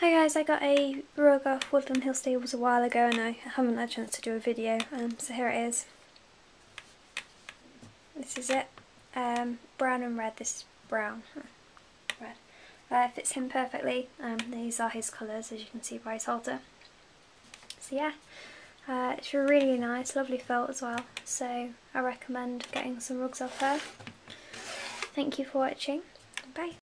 Hi guys, I got a rug off Woodland Hill Stables a while ago and I haven't had a chance to do a video, so here it is. This is it. Brown and red. This is brown. Red. Fits him perfectly. These are his colours, as you can see by his halter. So yeah, it's really nice, lovely felt as well, so I recommend getting some rugs off her. Thank you for watching. Bye.